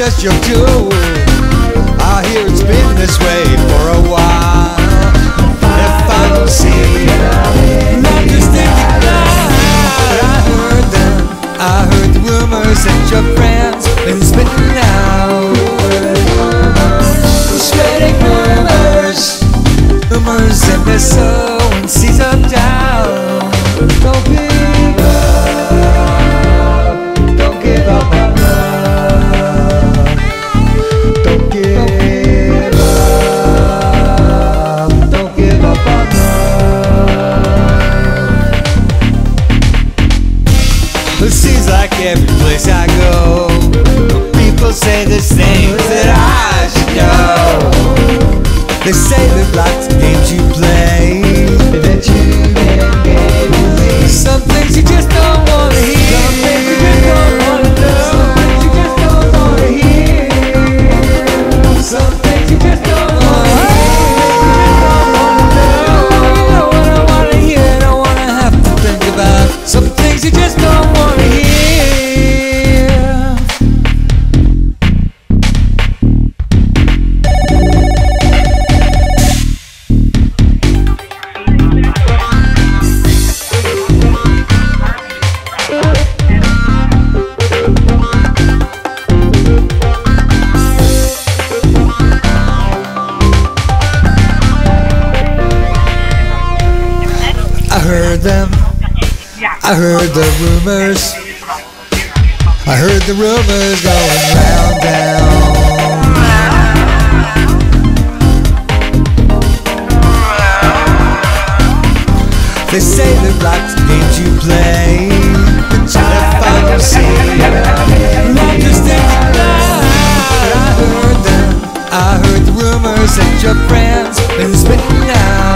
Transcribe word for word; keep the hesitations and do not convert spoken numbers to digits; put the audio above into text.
just your cue. I hear it's been this way for a while. If I don't see it, I'm just thinking now. But I heard them, I heard the rumors that your friends been spitting out. Spreading rumors, rumors and they're sowing seeds of doubt. Don't give up, don't give up on love. Don't give up, don't give up on love. It seems like every place I go, people say there's things that I should know. They say that lots of games you play, that you can game believe. Some things you just don't wanna hear. Some things you just don't wanna know. Some things you just don't wanna hear. Some things you just don't wanna hear. You know what I wanna hear. I don't wanna have to think about some things you just don't wanna hear. I heard them, I heard the rumors, I heard the rumors going round town. They say that lots of games you play, but you never find your seat. I'm just thinking loud. I heard them, I heard the rumors that your friends been spitting out.